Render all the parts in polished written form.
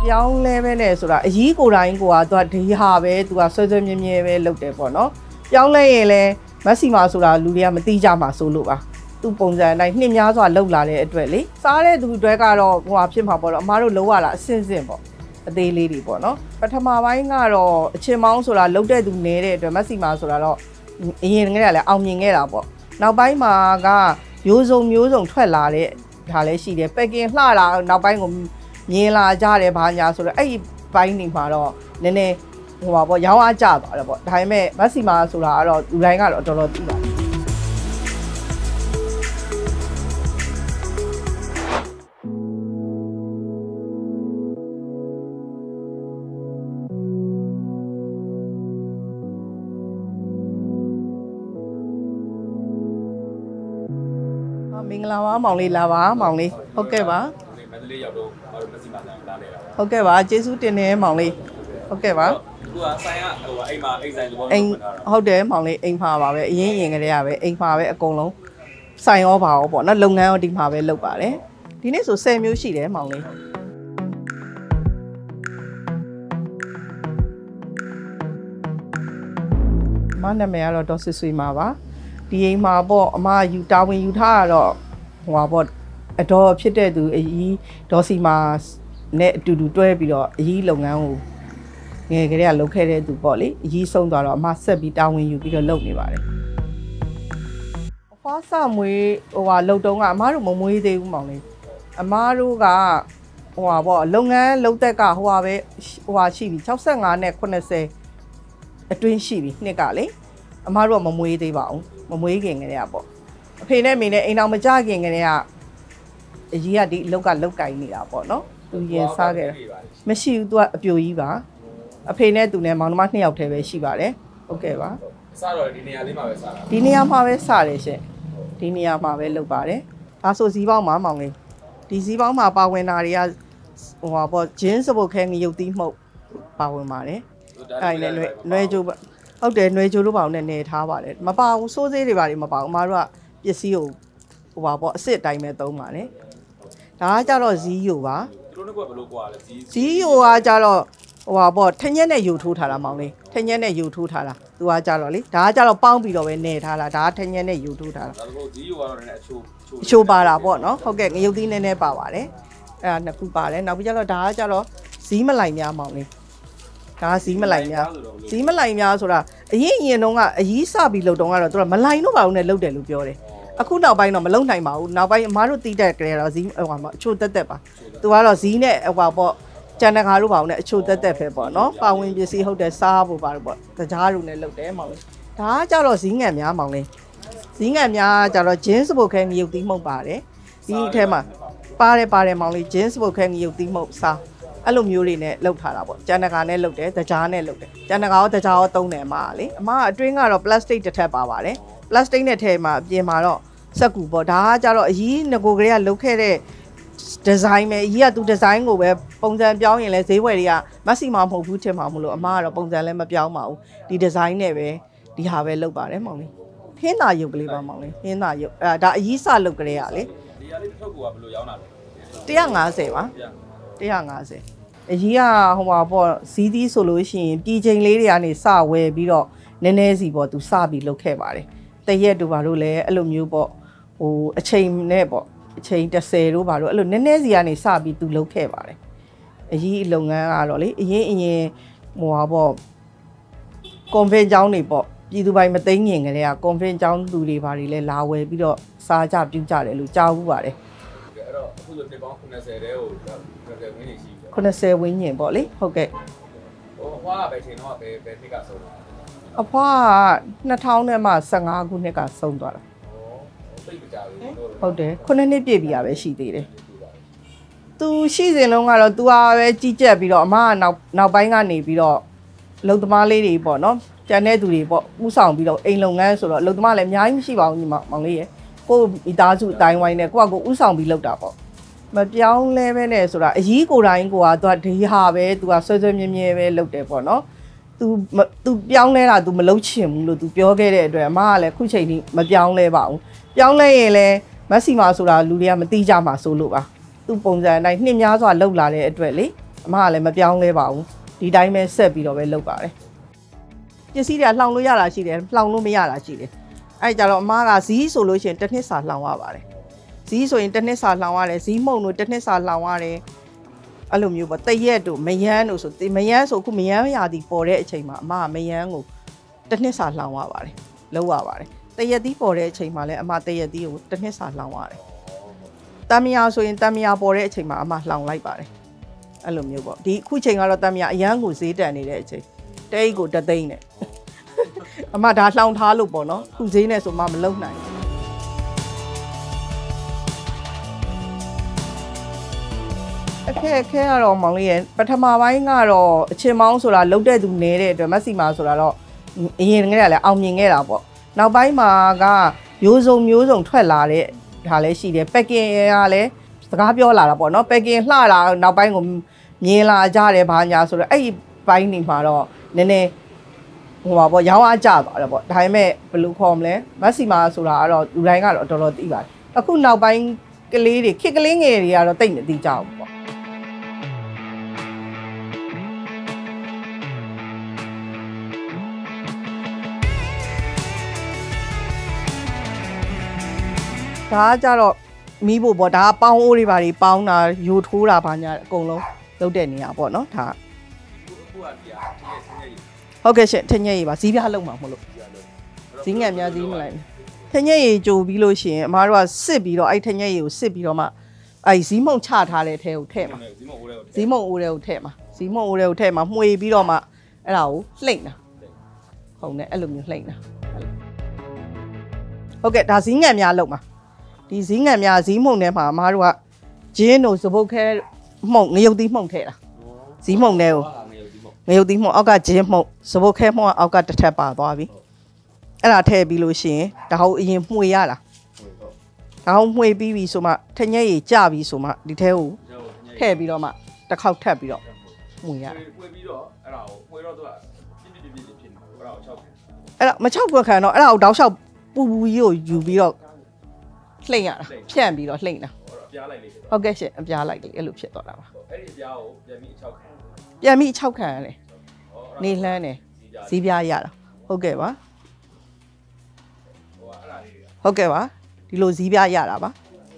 ပြောင်းလဲပဲနဲ့ဆိုတာအကြီးကိုယ်တိုင်းကိုကသူကဒီဟာပဲသူကဆွဲဆွဲမြဲမြဲပဲလုပ်တယ်ပေါ့နော်ပြောင်းလဲရင်လည်းမက်ဆီမာဆိုတာလူတွေကမသိကြမှာဆိုလို့ပါသူပုံစံအတိုင်းနှစ်များစွာလှုပ်လာတဲ့အတွက်လေစားတဲ့သူတွေကတော့ဟိုဟာဖြစ်မှာပေါ့တော့အမားတို့လုံးဝလာအစင်စင်ပေါ့အသေးလေးတွေပေါ့နော်ပထမပိုင်းကတော့အချင်းမောင်းဆိုတာလှုပ်တဲ့သူနေတဲ့အတွက်မက်ဆီမာဆိုတာတော့အရင်ကလည်းအောင်မြင်ခဲ့တာပေါ့နောက်ပိုင်းမှာကမျိုးစုံထွက်လာတဲ့ဒါလည်းရှိတယ်ပက်ကင်လှလာနောက်ပိုင်းကိုမြင်လာကြတယ်ဘာညာဆိုတော့အဲ့ဒီဘိုင်းနေမှာတော့နည်းနည်းဟိုပါပေါ့ရောင်းအားကျသွားတယ်ပေါ့ဒါပေမဲ့မက်ဆီမာဆိုတာကတော့လူတိုင်းကတော့တော်တော်သိပါတယ်မင်္ဂလာပါမောင်လေးလာပါမောင်လေးဟုတ်ကဲ့ပါမန္တလေးရောက်တော့မက်ဆီမာဆိုင်လာနေတာပါဟုတ်ကဲ့ပါကျေးဇူးတင်နေမောင်လေးဟုတ်ကဲ့ပါသူကဆိုင်ကဟိုအိမ်မှာအိမ်ဆိုင်သဘောမျိုးဖွင့်ထားတာဟုတ်တယ်မောင်လေးအိမ်မှာပါပဲအရင်ကတည်းကပဲအိမ်မှာပဲအကုန်လုံးဆိုင်ရောပါရောပေါ့နော်လုပ်ငန်းရောဒီမှာပဲလုပ်ပါတယ်ဒီနေ့ဆို10မျိုးရှိတယ်မောင်လေးမနာမည်ကတော့ဒေါ်ဆွေဆွေမှာပါဒီအိမ်မှာပေါ့အမယူတာဝန်ယူထားရတော့ဟိုပါပေါ့အတော်ဖြစ်တဲ့သူအကြီးဒေါ်စီမာနဲ့အတူတူတွဲပြီးတော့အကြီးလုပ်ငန်းကိုငယ်ကလေးကလုပ်ခဲ့တဲ့သူပေါ့လေအကြီးဆုံးသွားတော့အမဆက်ပြီးတာဝန်ယူပြီးတော့လုပ်နေပါတယ်အဖွားစမွေးဟိုဟာလုပ်တုံးကအမတို့မမွေးသေးဘူးမောင်လေးအမတို့ကဟိုဟာပေါ့လုပ်ငန်းလုပ်သက်ကဟိုဟာပဲဟိုဟာရှိပြီ65နဲ့80အတွင်းရှိပြီနှစ်ကလေအမတို့ကမမွေးသေးပါဘူးမမွေးခင်ကလေးကပေါ့အဖေနဲ့မိနဲ့အိမ်တော်မကြခင်ကလေးကအကြီးကဒီအလောက်ကလောက်ကင်နေတာပေါ့နော်သူရင်စားခဲ့တာမရှိဘူးသူကအပြိုကြီးပါအဖေနဲ့သူနဲ့မောင်နှမ2ယောက်တည်းပဲရှိပါတယ်ဟုတ်ကဲ့ပါစားတော့ဒီနေရာလေးမှာပဲစားတာဒီနေရာမှာပဲစားတယ်ရှင်ဒီနေရာမှာပဲလုပ်ပါတယ်ဒါဆိုဇီးပေါင်းမှာမောင်လေးဒီဇီးပေါင်းမှာပါဝင်တာတွေကဟိုပါပေါ့ဂျင်းစပုတ်ခဲငရုတ်သီးမှုတ်ပါဝင်ပါတယ်အဲ့နဲ့နွဲကြိုးဟုတ်တယ်နွဲကြိုးတို့ပါအောင်နဲ့နေထားပါတယ်မပါဘူးစိုးစေးတွေပါမပါဘူးအမားတို့ကပစ္စည်းကိုဟိုပါပေါ့အစ်စ်အတိုင်းပဲသုံးပါတယ်ဒါကကြတော့ဇီးယိုပါသူတို့ကဘယ်လိုကွာလဲဇီးယိုကကြတော့ဟိုပါပေါ့ထညက်နဲ့ယူထိုးထားတာမောင်လေးထညက်နဲ့ယူထိုးထားတာသူကကြတော့လေဒါကကြတော့ပေါင်းပြီးတော့ပဲနေထားတာဒါကထညက်နဲ့ယူထိုးထားတာဒါဆိုဇီးယိုကတော့နည်းနည်းအချိုးပါတာပေါ့နော်ဟုတ်ကဲ့ငရုတ်သီးနည်းနည်းပါပါတယ်အဲ့ဒါနှစ်ခုပါတယ်နောက်ပြီးကြတော့ဒါကကြတော့ဇီးမလိုက်များမောင်လေးဒါဇီးမလိုက်များဆိုတာအရင်တုန်းကအကြီးစပြီးလုပ်တုန်းကတော့သူကမလိုက်တော့ပါဘူးနဲ့လုပ်တယ်လို့ပြောတယ်အခုနောက်ပိုင်းတော့မလုံနိုင်ပါဘူးနောက်ပိုင်းအမားတို့တီးတဲ့ကလေးတော့ဇီးဟိုမှာအချို့တက်ပါသူကတော့ဇီးနဲ့ဟိုပါပေါ့ကျန်တဲ့ခါတို့ပါအောင်နဲ့အချို့တက်ပဲပေါ့နော်ပါဝင်ပစ္စည်းဟုတ်တယ်စားဖို့ပါတော့ပေါ့တကြားတို့နဲ့လုပ်တယ်မောင်လေးဒါကကြတော့ဇီးငံများမောင်လေးဇီးငံများကြတော့ဂျင်းစပုတ်ခဲငရုတ်သီးမှုတ်ပါတယ်ဒီအထဲမှာပါတယ်မောင်လေးဂျင်းစပုတ်ခဲငရုတ်သီးမှုတ်စားအဲ့လိုမျိုးတွေနဲ့လုပ်ထားတာပေါ့ကျန်တဲ့ခါနဲ့လုပ်တယ်တကြားနဲ့လုပ်တယ်ကျန်တဲ့ခါရောတကြားရောသုံးတယ်အမကလေအမကအတွင်းကတော့ plastic တစ်ထပ်ပါပါတယ်ပလတ်စတစ်နဲ့ထဲမှာအပြင်မှာတော့စက်ကူပေါ့ဒါကကြတော့အကြီးငကိုကလေးကလုပ်ခဲ့တဲ့ဒီဇိုင်းပဲအကြီးကသူဒီဇိုင်းကိုပဲပုံစံပြောင်းရင်လဲဈေးဝယ်တွေကမက်ဆီမာမဟုတ်ဘူးထင်မှာမလို့အမကတော့ပုံစံလည်းမပြောင်းပါဘူးဒီဒီဇိုင်းနဲ့ပဲဒီဟာပဲလုပ်ပါတယ်မောင်လေးဟင်းသာရုပ်ကလေးပါမောင်လေးဟင်းသာရုပ်အဲ့ဒါအကြီးစလုပ်ကလေးကလေဒီဟာလေးတစ်ထုပ်ကဘယ်လိုရောင်းတာလဲ 150ပါ150အကြီးကဟိုပါပေါ့ဇီးသီးဆိုလို့ရှိရင်ပြည်ချိန်လေးတွေကနေစဝယ်ပြီးတော့နည်းနည်းစီပေါ့သူစပြီးလုပ်ခဲ့ပါတယ်တရက်တို့ဘာလို့လဲအဲ့လိုမျိုးပေါ့ဟိုအချိန်နဲ့ပေါ့အချိန်30တို့ဘာလို့အဲ့လိုနည်းနည်းစီကနေစပြီးသူလုပ်ခဲ့ပါတယ်အကြီးလုပ်ငန်းကတော့လေအရင်ဟိုပါပေါ့ကွန်ဖရင့်ကျောင်းတွေပေါ့ပြည်သူပိုင်မသိငင်ကလေးကကွန်ဖရင့်ကျောင်းသူတွေဘာတွေလဲလာဝယ်ပြီးတော့စားကြပြုကြတယ်လို့ကြားဘူးပါတယ်အဲ့တော့အခုဆိုတစ်ပေါင်း90တဲကို90ဝင်းနေရှိပြီ 90ဝင်းညင်ပေါ့လေဟုတ်ကဲ့ဟိုဟွာပဲချိန်တော့ပဲတစ်ကဆုံးတာအဖွားက2000နဲ့မှ15ခုနှစ်ကဆုံးသွားတာဟုတ်တယ်9နှစ်ပြည့်ပြီပဲရှိသေးတယ်သူရှိစဉ်လုံးကတော့သူကပဲကြီးကြက်ပြီးတော့အမကနောက်ပိုင်းကနေပြီးတော့လုံသမားလေးတွေပေါ့နော်ကျန်တဲ့သူတွေပေါ့ဥဆောင်ပြီးတော့အိမ်လုပ်ငန်းဆိုတော့လုံသမားလည်းအများကြီးမရှိပါဘူးညီမောင်လေးရယ်ကိုမိသားစုအတိုင်းဝိုင်းနဲ့ကိုကဥဆောင်ပြီးလုပ်တာပေါ့မပြောင်းလဲပဲနဲ့ဆိုတာအကြီးကိုယ်တိုင်းကိုကသူကဒီဟာပဲသူကဆွဲဆွဲမြဲမြဲပဲလုပ်တယ်ပေါ့နော်သူပြောင်းလဲတာ तू မလုပ်ချင်ဘူးလို့ तू ပြောခဲ့တဲ့အတွက်အမကလည်းခုချိန်ထိမပြောင်းလဲပါဘူးပြောင်းလဲရင်လည်းမက်ဆီမာဆိုတာလူတွေကမသိကြမှာဆိုလို့ပါသူပုံစံအတိုင်းနှစ်များစွာလှုပ်လာတဲ့အတွက်လေအမကလည်းမပြောင်းလဲပါဘူးဒီတိုင်းပဲဆက်ပြီးတော့ပဲလုပ်ပါတယ်ပစ္စည်းတွေကလှောင်လို့ရတာရှိတယ်လှောင်လို့မရတာရှိတယ်အဲ့ကြတော့အမကဇီးဆိုလို့ရှိရင်တစ်နှစ်စာလှောင်ရပါတယ်ဇီးဆိုရင်တစ်နှစ်စာလှောင်ရတယ်ဇီးမှုန့်တို့တစ်နှစ်စာလှောင်ရတယ်အဲ့လိုမျိုးပေါ့တရက်တို့မယန်းတို့ဆိုမယန်းဆိုခုမယန်းရာသီပေါ်တဲ့အချိန်မှာအမကမယန်းကိုတစ်နှစ်စာလှောင်ရပါတယ်လုပ်ရပါတယ်တရက်သီးပေါ်တဲ့အချိန်မှာလည်းအမတရက်သီးကိုတစ်နှစ်စာလှောင်ရတယ်တမ်းမယာဆိုရင်တမ်းမယာပေါ်တဲ့အချိန်မှာအမလှောင်လိုက်ပါတယ်အဲ့လိုမျိုးပေါ့ဒီအခုချိန်ကတော့တမ်းမယာအရန်ကိုဈေးတန်နေတဲ့အချိန်တိတ်ကိုတသိန်းနဲ့အမဒါလှောင်ထားလို့ပေါ့နော်ခုဈေးနဲ့ဆိုမှမလုံနိုင်အခက်ကတော့မောင်လေးရဲ့ပထမပိုင်းကတော့အချင်းမောင်းဆိုတာလုတ်တဲ့သူနေတဲ့အတွက်မက်ဆီမာဆိုတာတော့အရင်ကတည်းကလည်းအောင်မြင်ခဲ့တာပေါ့နောက်ပိုင်းမှာကမျိုးစုံထွက်လာတဲ့ဒါလည်းရှိတယ်ပက်ကင်ကလည်းစကားပြောလာတာပေါ့နော်ပက်ကင်လှလာနောက်ပိုင်းကိုမြင်လာကြတယ်ဘာညာဆိုတော့အဲ့ဒီပိုင်းနေမှာတော့နည်းနည်းဟိုပါပေါ့ရောင်းအားကျသွားတယ်ပေါ့ဒါပေမဲ့ဘယ်လိုခေါ်မလဲမက်ဆီမာဆိုတာကတော့လူတိုင်းကတော့တော်တော်သိပါတယ်အခုနောက်ပိုင်းကလေးတွေခေတ်ကလေးငယ်တွေကတော့တိတ်မသိကြဘူးပေါ့ဒါကကြတော့မီးဖို့ပေါ့ဒါကပေါင်းအိုးတွေပါတွေပေါင်းတာယူထိုးတာဘာညာအကုန်လုံးလုပ်တဲ့နေရာပေါ့နော်ဒါဟုတ်ကဲ့ရှင်ထင်းညက်ရည်ပါဇီးပြားလုံးမှာမဟုတ်လို့ဇီးငံများဇီးမလိုက်ထင်းညက်ရည်ကြိုပြီးလို့ရှိရင်အမားတို့ကစစ်ပြီးတော့အဲ့ထင်းညက်ရည်ကိုစစ်ပြီးတော့မှအဲ့ဇီးမုံချထားတဲ့ထဲကိုထည့်မှာဇီးမုံအိုးထဲကိုထည့်မှာဇီးမုံအိုးထဲကိုထည့်မှာမှွေပြီးတော့မှအဲ့ဒါကိုလှိမ့်တာဟုတ်နဲ့အဲ့လိုမျိုးလှိမ့်တာဟုတ်ကဲ့ဒါဇီးငံများလုံးမှာဒီဇီးငံများဇီးမုံထဲမှာအမားတို့ကဂျင်းတို့စပုတ်ခဲမှုန့်ငရုတ်သီးမှုန့်ထည့်တာဇီးမုံထဲကိုငရုတ်သီးမှုန့်အောက်ကဂျင်းမှုန့်စပုတ်ခဲမှုန့်အောက်ကတစ်ထပ်ပါသွားပြီအဲ့ဒါထည့်ပြီးလို့ရှိရင်ဒါဟုတ်အရင်မှွေရတာဒါဟုတ်မှွေပြီးပြီဆိုမှထညက်ရည်ကြပြီဆိုမှဒီထဲကိုထည့်ပြီးတော့မှတစ်ခေါက်ထပ်ပြီးတော့မှွေရတာမှွေပြီးတော့အဲ့ဒါကိုမှွေတော့သူကပြင်းဖြစ်နေအဲ့ဒါကို6 အဲ့ဒါမ6ခွက်ခံတော့အဲ့ဒါကိုတောက်လျှောက်ပူကြီးကိုယူပြီးတော့လှိမ့်ရတာဖြန့်ပြီးတော့လှိမ့်တာအပြားလိုက်လေဟုတ်ကဲ့ရှင်အပြားလိုက်လေအဲ့လိုဖြစ်သွားတာပါအဲ့ဒီအပြားကိုပြန်ပြီး6ခံရတယ်နေလှမ်းတယ်ဇီးပြားရတာဟုတ်ကဲ့ပါဟုတ်ကဲ့ပါဒီလိုဇီးပြားရတာပါ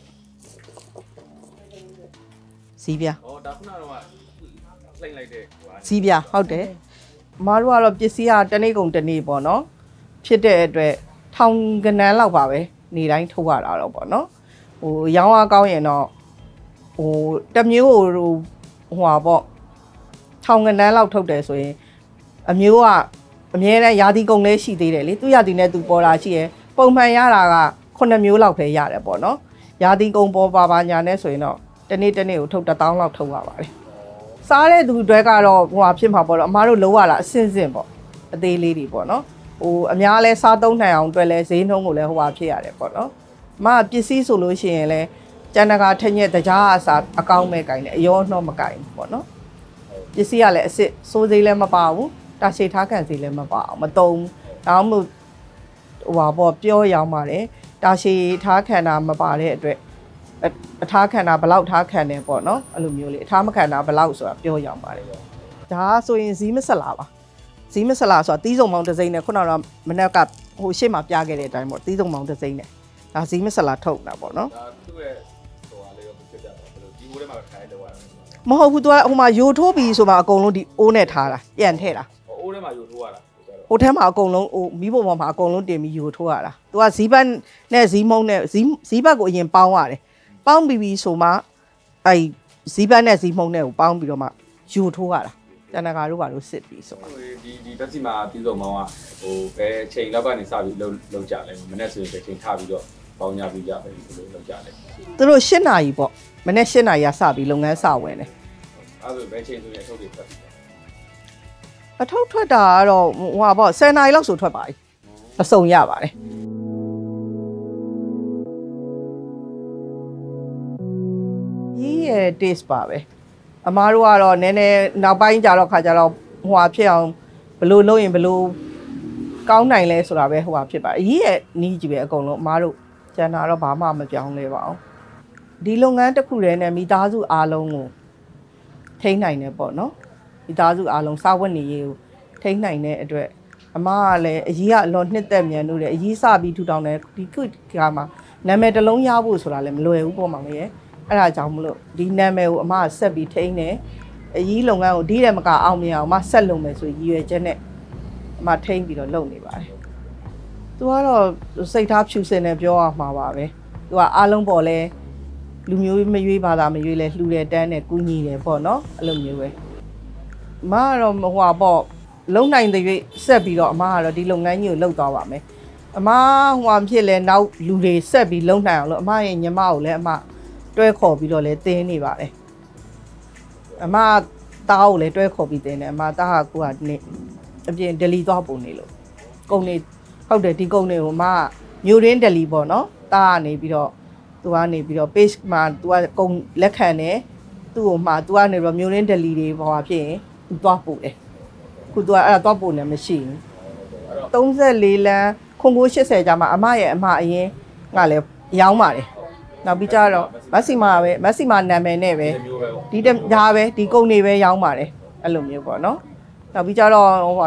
ဇီးပြားဒါခုနကတော့လှိမ့်လိုက်တဲ့ဇီးပြားဟုတ်တယ်အမားတို့ကတော့ပစ္စည်းကတနေ့ကုန်တနေ့ပေါ့နော်ဖြစ်တဲ့အတွက်ထောင်ကနန်းလောက်ပါပဲနေတိုင်းထုတ်ရတာတော့ပေါ့နော်ဟိုရောင်းအားကောင်းရင်တော့ဟိုတမျိုးဟိုဟာပေါ့ထောင်ကနန်းလောက်ထုတ်တယ်ဆိုရင်အမျိုးကအမြဲတမ်းယာတီကုန်လေးရှိသေးတယ်လေသူယာတီနဲ့သူပေါ်တာရှိရယ်ပုံမှန်ရတာက9မျိုးလောက်ပဲရတယ်ပေါ့နော်ယာတီကုန်ပေါ်ပါညာနဲ့ဆိုရင်တော့တနေ့ကိုထုတ်1000လောက်ထုတ်ရပါတယ်စားတဲ့သူတွေကတော့ဟိုဟာဖြစ်မှာပေါ့တော့အမားတို့လုံးဝလာအစင်ပေါ့အသေးလေးတွေပေါ့နော်ဟိုအများလဲစားသုံးနိုင်အောင်အတွက်လဲဈေးနှုန်းကိုလဲဟိုဟာဖြစ်ရတယ်ပေါ့နော်အမပစ္စည်းဆိုလို့ရှိရင်လဲကျန်တကာထက်ညက်တကြားအစားအကောင်းမဲ့ကင်တယ်အရောနှောမကင်ဘူးပေါ့နော်ပစ္စည်းကလည်းအစ်စ်စိုးသေးလည်းမပါဘူးတာရှည်ထားခံစီလည်းမပါအောင်မတုံးဒါမှမဟုတ်ဟိုပါပေါ့ပြောရောင်းပါတယ်တာရှည်ထားခံတာမပါတဲ့အတွက်အထားခံတာဘလောက်ထားခံတယ်ပေါ့နော်အဲ့လိုမျိုးလေးအထားမခံတာဘလောက်ဆိုတာပြောရောင်းပါတယ်ဒါဆိုရင်ဇီးမဆက်လာပါဇီးမဆလာဆိုတာတီးစုံမောင်တစ်စိမ့်နဲ့ခုနကတော့မနေ့ကဟိုရှေ့မှာပြခဲ့တဲ့အတိုင်းပေါ့တီးစုံမောင်တစ်စိမ့်နဲ့ဒါဇီးမဆလာထုတ်တာပေါ့နော်ဒါသူ့ရဲ့ဟိုဟာလေးကိုပြပြတာဘယ်လိုဒီဟိုထဲမှာခိုင်းလောက်ရတာမဟုတ်ဘူးသူကဟိုမှာယိုထိုးပြီးဆိုမှအကုန်လုံးဒီအိုးနဲ့ထားတာပြန်ထည့်တာအိုးထဲမှာယိုထိုးရတာဟိုထဲမှာအကုန်လုံးဟိုမီးပုံပေါ်မှာအကုန်လုံးတင်ပြီးယိုထိုးရတာသူကဇီးပတ်နဲ့ဇီးမုံနဲ့ဇီးပတ်ကိုအရင်ပေါင်းရတယ်ပေါင်းပြီးဆိုမှအဲ့ဇီးပတ်နဲ့ဇီးမုံနဲ့ကိုပေါင်းပြီးတော့မှယိုထိုးရတာတန်တကာတို့ဘာလို့စစ်ပြီးဆိုမှဒီဘက်စီမှာပြီးဆုံးမောင်းကဟိုဘယ်ချိန်လောက်ကနေစပြီးလုံကြလဲမနေ့ဆိုရင်ချိန်ထားပြီးတော့ပေါင်းညပြီးကြပဲဒီလိုလုံကြတယ်သူတို့8နာရီပေါ့မနေ့8နာရီကစပြီးလုပ်ငန်းစဝင်တယ်အဲ့ဒါဘယ်ချိန်ဆိုရင်အထုတ်တွေထွက်ပြီးအထုတ်ထွက်တာကတော့ဟိုဟာပေါ့10နာရီလောက်ဆိုထွက်ပါပြီအစုံရပါတယ်ကြီးရဲ့ taste ပါပဲအမားတို့ကတော့နည်းနည်းနောက်ပိုင်းကြတော့ခါကြတော့ဟိုဟာဖြစ်အောင်ဘလို့လုပ်ရင်ဘလို့ကောင်းနိုင်လဲဆိုတာပဲဟိုဟာဖြစ်ပါအကြီးရဲ့နီးကြီးပဲအကုန်လုံးအမားတို့ကျန်တာတော့ဘာမှမပြောင်းလဲပါဘူးဒီလုပ်ငန်းတစ်ခုတည်းနဲ့မိသားစုအားလုံးကိုထိန်းနိုင်တယ်ပေါ့နော်ဒီသားစုအားလုံးစာဝတ်နေရေးကိုထိန်းနိုင်တဲ့အတွက်အမကလည်းအကြီးကအလွန်နှစ်သက်မြန်လို့တယ်အကြီးစပြီးထူထောင်တယ်ဒီခုကမှနာမည်တစ်လုံးရဖို့ဆိုတာလည်းမလွယ်ဘူးပေါ့မောင်လေးရဲ့အဲ့ဒါကြောင့်မလို့ဒီနာမည်ကိုအမကဆက်ပြီးထိန်းတယ်အကြီးလုပ်ငန်းကိုဒီတဲ့မကအောင်မြင်အောင်အမဆက်လုပ်မယ်ဆိုရည်ရွယ်ချက်နဲ့အမထိန်းပြီးတော့လုပ်နေပါတယ်သူကတော့စိတ်ထားဖြူစင်တယ်ပြောရမှာပါပဲသူကအားလုံးပေါ်လဲလူမျိုးမရွေးပါတာမရွေးလဲလှူတယ်တန်းတယ်ကူညီတယ်ပေါ့နော်အဲ့လိုမျိုးပဲအမကတော့ဟိုပေါ့လုံနိုင်တဲ့ရွေးဆက်ပြီးတော့အမကတော့ဒီလုပ်ငန်းကြီးကိုလုပ်သွားပါမယ်အမဟိုဖြစ်လဲနောက်လူတွေဆက်ပြီးလုံနိုင်အောင်လို့အမရဲ့ညီမကိုလည်းအမတွဲခေါ်ပြီးတော့လဲတင်းနေပါတယ်အမတားကိုလည်းတွဲခေါ်ပြီးတင်းတယ်အမတားကကိုကနေအပြင်ဒယ်လီသွားပုံနေလို့ကုန်နေဟုတ်တယ်ဒီကုန်တွေကိုအမမျိုးရင်းဒယ်လီပေါ့နော်တားကနေပြီးတော့သူကနေပြီးတော့ page မှာသူကကုန်လက်ခံတယ်သူ့ကိုမှသူကနေပြီးတော့မျိုးရင်းဒယ်လီတွေပေါ်ဖြစ်ရင်သူသွားပို့တယ်ခုသူကအဲ့ဒါသွားပို့နေမရှိဘူး34လမ်းခွန်980ကျမှအမရဲ့အမအရင်ကလည်းရောင်းပါတယ်နောက်ပြီးကြတော့မက်ဆီမာနာမည်နဲ့ပဲဒီဒါပဲဒီကုန်တွေပဲရောင်းပါတယ်အဲ့လိုမျိုးပေါ့နော်နောက်ပြီးကြတော့ဟို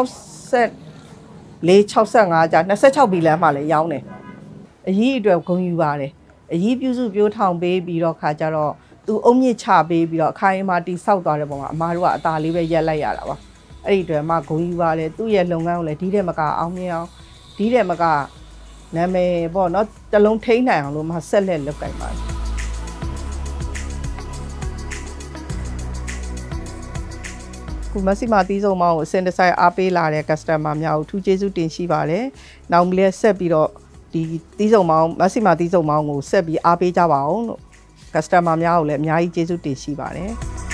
64 65ကျ26ဘီလမ်းမှလည်းရောင်းတယ်အကြီးအတွက်ဂုဏ်ယူပါတယ်အကြီးပြုစုပြိုးထောင်ပေးပြီးတော့ခါကြတော့သူအုံမြင့်ချပေးပြီးတော့အခိုင်အမာတိဆောက်သွားတဲ့ပုံမှာအမားတို့ကအသာလေးပဲရက်လိုက်ရတာပါအဲ့ဒီအတွက်အမဂုဏ်ယူပါတယ်သူ့ရဲ့လုပ်ငန်းကိုလည်းဒီတဲ့မကအောင်မြင်အောင်ဒီတဲ့မကနာမည်ပေါ့နော်တလုံးထိန်းနိုင်အောင်လို့မဆက်လက်လုပ်ကြပါမယ်ခုမက်ဆီမာတီးစုံမောင်းကိုအစင်တဆိုင်အားပေးလာတဲ့ customer များကိုထူးကျေးဇူးတင်ရှိပါတယ်နောက်ပြီးလည်းဆက်ပြီးတော့ဒီတီးစုံမောင်းမက်ဆီမာတီးစုံမောင်းကိုဆက်ပြီးအားပေးကြပါအောင်လို့ customer များကိုလည်းအများကြီးကျေးဇူးတင်ရှိပါတယ်